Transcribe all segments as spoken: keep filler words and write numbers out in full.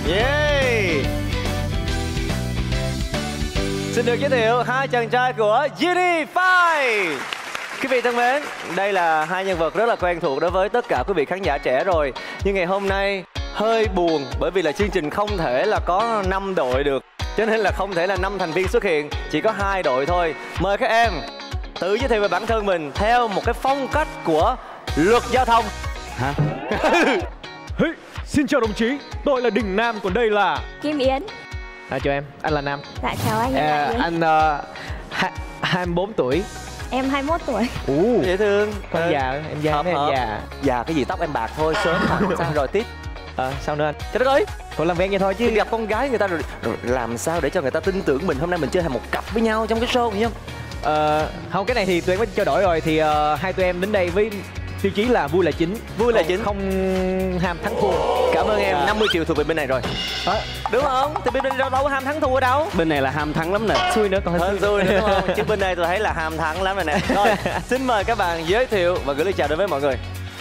Yeah. Xin được giới thiệu hai chàng trai của Unify. Quý vị thân mến, đây là hai nhân vật rất là quen thuộc đối với tất cả quý vị khán giả trẻ rồi. Nhưng ngày hôm nay hơi buồn bởi vì là chương trình không thể là có năm đội được, cho nên là không thể là năm thành viên xuất hiện, chỉ có hai đội thôi. Mời các em tự giới thiệu về bản thân mình theo một cái phong cách của luật giao thông. Hả? Hey, xin chào đồng chí, tôi là Đình Nam, còn đây là Kim Yến. À, chào em, anh là Nam. Dạ chào anh. À, anh uh, hai mươi bốn tuổi. Em hai mươi mốt tuổi. Ú, Dễ thương. con Ừ. già, em già, Hợp, em hợp. già. Già cái gì, tóc em bạc thôi, sớm mà. Sao rồi tiếp? À, sao nữa anh? Trời đất ơi, Còn làm quen vậy thôi chứ. thì gặp con gái người ta rồi, rồi làm sao để cho người ta tin tưởng mình hôm nay mình chơi thành một cặp với nhau trong cái show này không? Ờ, không, cái này thì tụi em có trao đổi rồi. Thì uh, hai tụi em đến đây với tiêu chí là vui là chính. Vui là Không- chính. Không ham thắng thua. Cảm ơn em, Dạ. năm mươi triệu thuộc về bên này rồi. À, Đúng không? Thì bên đây đâu đâu có ham thắng thua ở đâu. Bên này là ham thắng lắm nè. xui nữa, còn hơi Hơn xui nữa đúng không? Chứ bên đây tôi thấy là ham thắng lắm rồi nè. Rồi, xin mời các bạn giới thiệu và gửi lời chào đến với mọi người.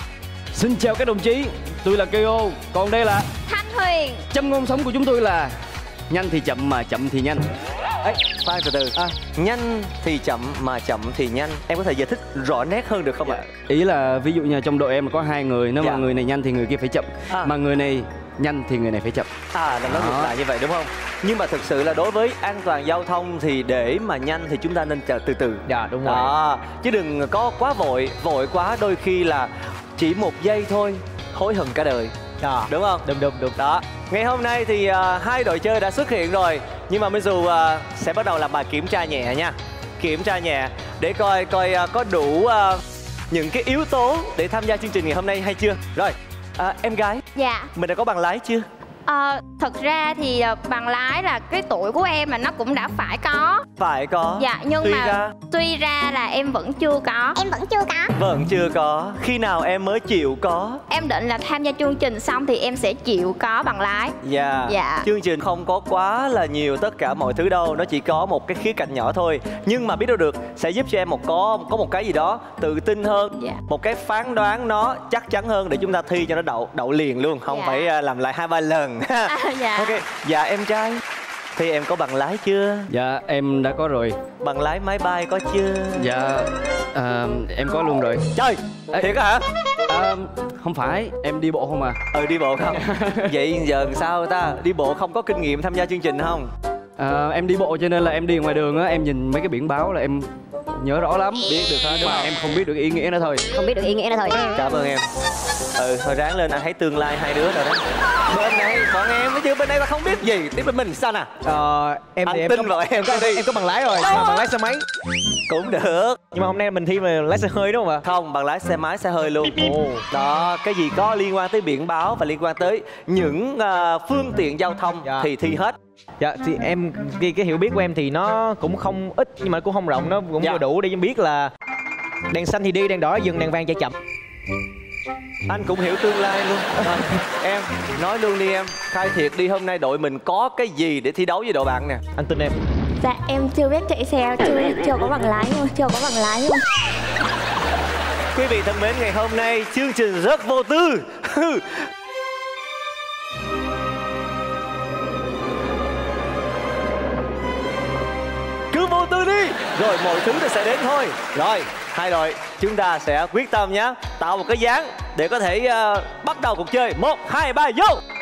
Xin chào các đồng chí, tôi là Kyo, còn đây là Thanh Huyền. Châm ngôn sống của chúng tôi là nhanh thì chậm mà chậm thì nhanh. Ấy, khoan từ từ. À. Nhanh thì chậm mà chậm thì nhanh. Em có thể giải thích rõ nét hơn được không ạ? Ý là ví dụ như trong đội em có hai người, nếu Dạ. mà người này nhanh thì người kia phải chậm, À. mà người này nhanh thì người này phải chậm. À, là nó ngược Đó. lại như vậy đúng không? Nhưng mà thực sự là đối với an toàn giao thông thì để mà nhanh thì chúng ta nên chờ từ từ. Dạ đúng rồi. Đó, chứ đừng có quá vội, vội quá đôi khi là chỉ một giây thôi hối hận cả đời. Dạ. Đúng không? Đúng đúng đúng. Đó, ngày hôm nay thì uh, hai đội chơi đã xuất hiện rồi. Nhưng mà Mizu uh, sẽ bắt đầu làm bài kiểm tra nhẹ nha. Kiểm tra nhẹ để coi coi uh, có đủ uh, những cái yếu tố để tham gia chương trình ngày hôm nay hay chưa. Rồi, uh, em gái, Dạ. mình đã có bằng lái chưa? Ờ, thật ra thì ờ, bằng lái là cái tuổi của em là nó cũng đã phải có. Phải có. Dạ nhưng Tuy mà ra tuy ra là em vẫn chưa có. Em vẫn chưa có. vẫn chưa có. Khi nào em mới chịu có? Em định là tham gia chương trình xong thì em sẽ chịu có bằng lái. Dạ. Dạ. Chương trình không có quá là nhiều tất cả mọi thứ đâu, nó chỉ có một cái khía cạnh nhỏ thôi. Nhưng mà biết đâu được sẽ giúp cho em một có có một cái gì đó tự tin hơn, Dạ. một cái phán đoán nó chắc chắn hơn để chúng ta thi cho nó đậu đậu liền luôn, không Dạ. phải à, làm lại hai ba lần. À, dạ. Ok. Dạ em trai, thì em có bằng lái chưa? Dạ em đã có rồi. Bằng lái máy bay có chưa? Dạ à, em có luôn rồi. Trời, Ê. thiệt á hả? À, không phải, em đi bộ không à. Ừ, đi bộ không? Vậy giờ sao ta? Đi bộ không có kinh nghiệm tham gia chương trình không? À, em đi bộ cho nên là em đi ngoài đường á, em nhìn mấy cái biển báo là em nhớ rõ lắm. Biết được hết đúng Mà không? em không biết được ý nghĩa nó thôi. Không biết được ý nghĩa nữa thôi. Cảm ơn em. Ừ, thôi ráng lên, anh thấy tương lai hai đứa rồi đó. Bên này, bọn em mới chứ bên đây ta không biết gì. Tiếp bên mình sao nè? Ờ, em Anh thì em tin có, vào em, em có, đi. em có bằng lái rồi, nhưng mà bằng lái xe máy. Cũng được. Nhưng mà hôm nay mình thi về lái xe hơi đúng không ạ? Không, bằng lái xe máy, xe hơi luôn. Ồ. Đó, cái gì có liên quan tới biển báo và liên quan tới những uh, phương tiện giao thông Dạ. thì thi hết. Dạ thì em cái, cái hiểu biết của em thì nó cũng không ít nhưng mà cũng không rộng, nó cũng Dạ. vừa đủ để em biết là đèn xanh thì đi, đèn đỏ dừng, đèn vàng chạy chậm. Anh cũng hiểu tương lai luôn. À, em, nói luôn đi em. Khai thiệt đi, hôm nay đội mình có cái gì để thi đấu với đội bạn nè? Anh tin em. Dạ em chưa biết chạy xe, chưa chưa có bằng lái luôn, chưa có bằng lái luôn. Quý vị thân mến, ngày hôm nay chương trình rất vô tư. Cứ vô tư đi, rồi mọi thứ nó sẽ đến thôi. Rồi, hai đội chúng ta sẽ quyết tâm nhé, tạo một cái dáng để có thể uh, bắt đầu cuộc chơi. Một, hai, ba, vô.